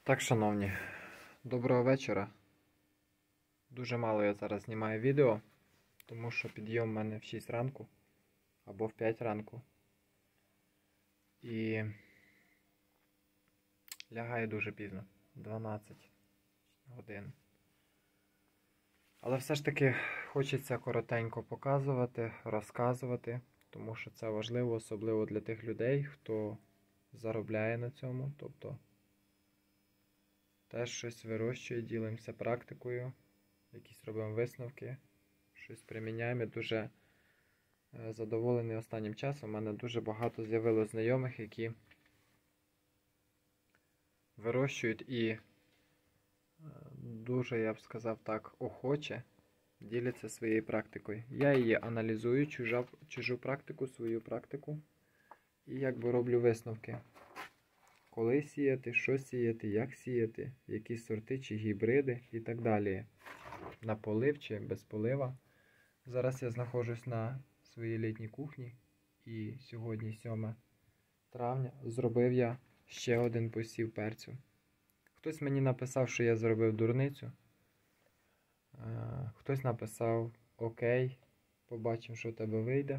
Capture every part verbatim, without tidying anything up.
Так, шановні, доброго вечора. Дуже мало я зараз знімаю відео, тому що підйом в мене в шість ранку або в п'ять ранку. І лягаю дуже пізно, дванадцять годин. Але все ж таки хочеться коротенько показувати, розказувати, тому що це важливо, особливо для тих людей, хто заробляє на цьому, тобто теж щось вирощує, ділимося практикою, якісь робимо висновки, щось приміняємо. Я дуже задоволений останнім часом. У мене дуже багато з'явилось знайомих, які вирощують і дуже, я б сказав так, охоче діляться своєю практикою. Я її аналізую, чужа, чужу практику, свою практику, і якби роблю висновки. Коли сіяти, що сіяти, як сіяти, які сорти чи гібриди і так далі. На полив чи без полива. Зараз я знаходжусь на своїй літній кухні і сьогодні, сьоме травня, зробив я ще один посів перцю. Хтось мені написав, що я зробив дурницю. Хтось написав окей, побачимо, що в тебе вийде.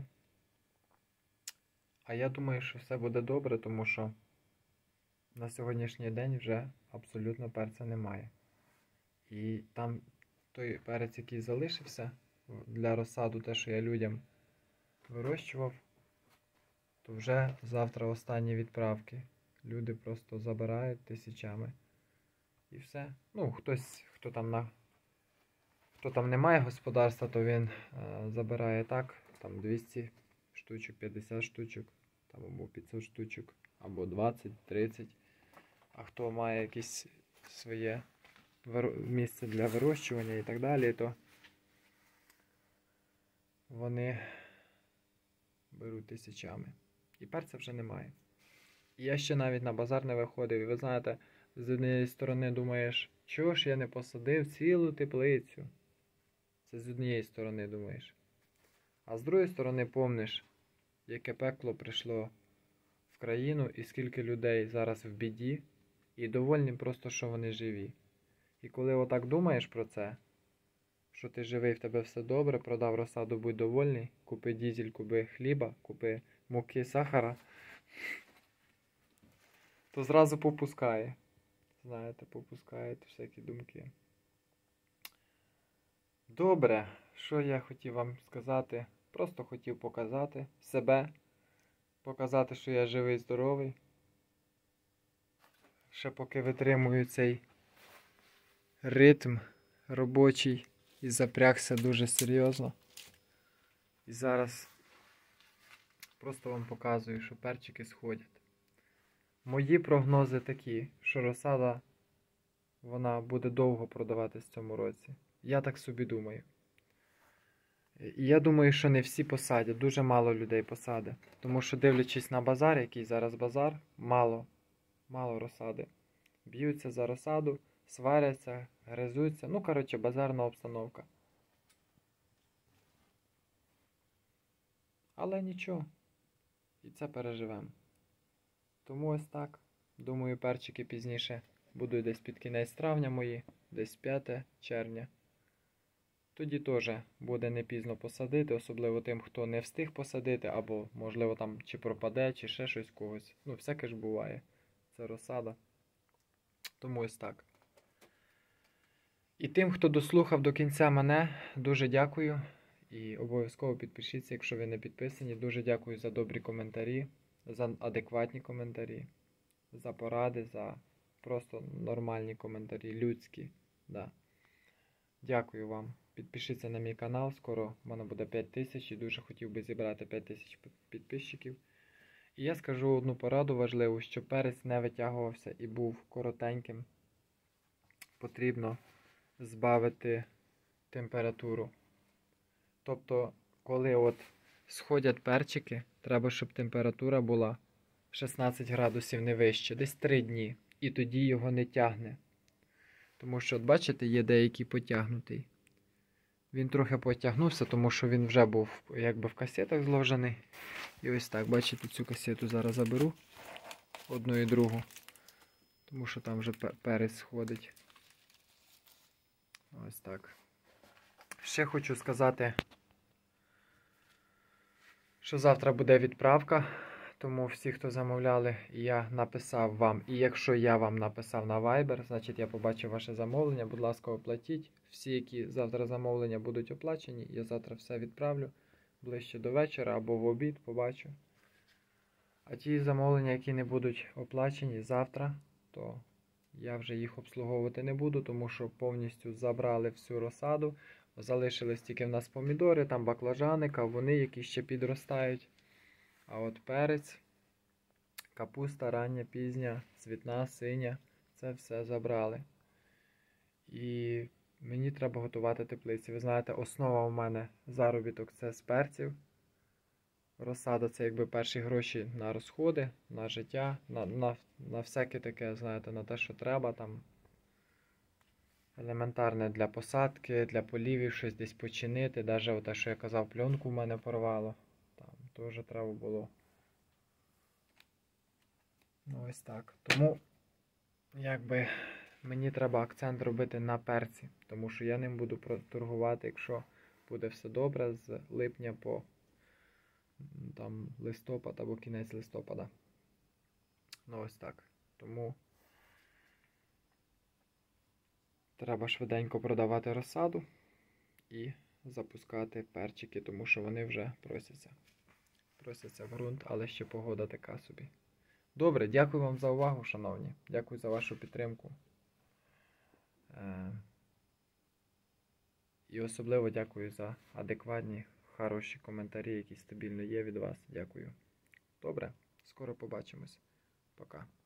А я думаю, що все буде добре, тому що на сьогоднішній день вже абсолютно перця немає. І там той перець, який залишився для розсаду, те, що я людям вирощував, то вже завтра останні відправки. Люди просто забирають тисячами. І все. Ну, хтось, хто там на хто там не має господарства, то він е, забирає так, там двісті штучок, п'ятдесят штучок, там або п'ятсот штучок, або двадцять, тридцять. А хто має якесь своє місце для вирощування і так далі, то вони беруть тисячами. І перця вже немає. І я ще навіть на базар не виходив. І ви знаєте, з однієї сторони думаєш, чого ж я не посадив цілу теплицю? Це з однієї сторони думаєш. А з другої сторони помниш, яке пекло прийшло в країну і скільки людей зараз в біді. І довольні просто, що вони живі. І коли отак думаєш про це, що ти живий, в тебе все добре, продав розсаду, будь довольний, купи дізель, купи хліба, купи муки, сахара, то зразу попускає. Знаєте, попускають всякі думки. Добре, що я хотів вам сказати? Просто хотів показати себе, показати, що я живий, здоровий. Ще поки витримую цей ритм робочий і запрягся дуже серйозно. І зараз просто вам показую, що перчики сходять. Мої прогнози такі, що розсада, вона буде довго продаватись в цьому році. Я так собі думаю. І я думаю, що не всі посадять, дуже мало людей посадять. Тому що, дивлячись на базар, який зараз базар, мало, мало розсади. Б'ються за розсаду, сваряться, гризуться. Ну, коротше, базарна обстановка. Але нічого. І це переживемо. Тому ось так. Думаю, перчики пізніше будуть десь під кінець травня мої, десь п'яте червня. Тоді теж буде не пізно посадити, особливо тим, хто не встиг посадити, або, можливо, там чи пропаде, чи ще щось когось. Ну, всяке ж буває. Це розсада. Тому ось так. І тим, хто дослухав до кінця мене, дуже дякую. І обов'язково підпишіться, якщо ви не підписані. Дуже дякую за добрі коментарі, за адекватні коментарі, за поради, за просто нормальні коментарі, людські. Да. Дякую вам. Підпишіться на мій канал, скоро в мене буде п'ять тисяч і дуже хотів би зібрати п'ять тисяч підписчиків. І я скажу одну пораду важливу, щоб перець не витягувався і був коротеньким. Потрібно збавити температуру. Тобто, коли от сходять перчики, треба, щоб температура була шістнадцять градусів не вище, десь три дні. І тоді його не тягне. Тому що, от бачите, є деякий потягнутий. Він трохи потягнувся, тому що він вже був якби в касетах зложений. І ось так, бачите, цю касету зараз заберу, одну і другу. Тому що там вже перець сходить. Ось так. Ще хочу сказати, що завтра буде відправка. Тому всі, хто замовляли, я написав вам. І якщо я вам написав на Viber, значить я побачив ваше замовлення. Будь ласка, оплатіть. Всі, які завтра замовлення будуть оплачені, я завтра все відправлю ближче до вечора або в обід, побачу. А ті замовлення, які не будуть оплачені завтра, то я вже їх обслуговувати не буду, тому що повністю забрали всю розсаду. Залишились тільки в нас помідори, там баклажани, кавуни, які ще підростають. А от перець, капуста рання, пізня, цвітна, синя, це все забрали. І мені треба готувати теплиці. Ви знаєте, основа у мене заробіток це з перців. Розсада це якби перші гроші на розходи, на життя, на, на, на всяке таке, знаєте, на те, що треба там. Елементарне для посадки, для полівів, щось десь починити. Навіть те, що я казав, пленку в мене порвало. Там теж треба було. Ну ось так. Тому, якби, мені треба акцент робити на перці. Тому що я ним буду торгувати, якщо буде все добре, з липня по там, листопад або кінець листопада. Ну ось так. Тому треба швиденько продавати розсаду і запускати перчики, тому що вони вже просяться. Просяться в ґрунт, але ще погода така собі. Добре, дякую вам за увагу, шановні. Дякую за вашу підтримку. І особливо дякую за адекватні, хороші коментарі, які стабільно є від вас. Дякую. Добре, скоро побачимось. Пока.